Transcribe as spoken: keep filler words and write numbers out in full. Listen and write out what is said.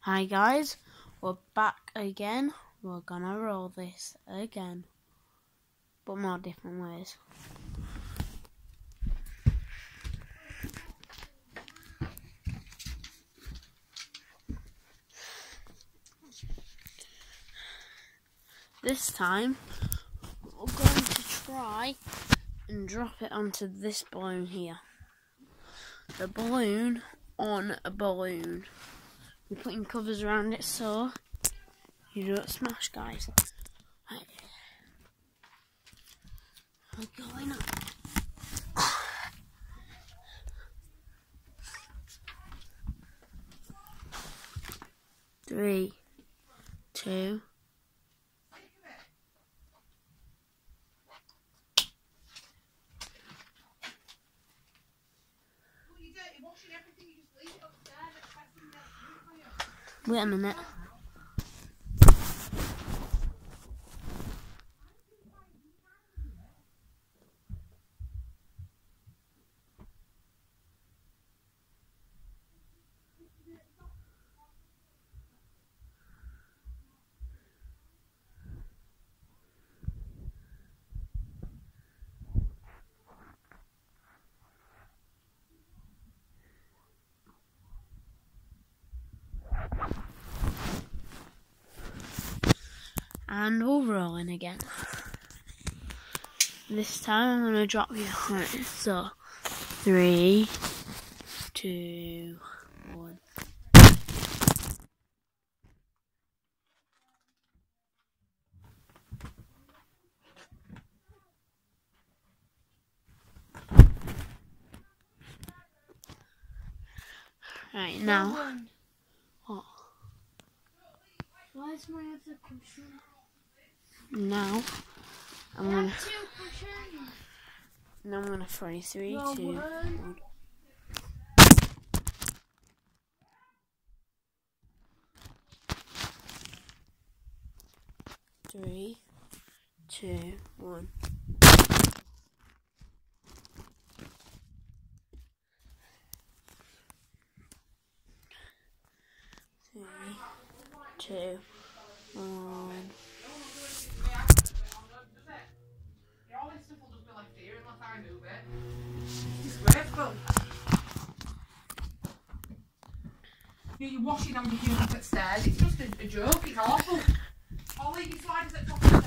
Hi guys, we're back again. We're gonna roll this again, but more different ways. This time, we're going to try and drop it onto this balloon here. The balloon on a balloon. We're putting covers around it so you don't smash, guys. Right. We're going up. Three, two. Wait a minute. And we're rolling again. This time I'm going to drop you on it. So, three, two, one. Right, now. What? Why is my other cushion? Now, I'm gonna. Two cushions. Now I'm gonna throw three, No, two, one. one. Three, two, one. Three, two, one. All this stuff will just be left here unless I move it. Disgraceful. You know, you're washing on your unit upstairs. It's just a, a joke. It's awful. I'll leave your sliders at the top of the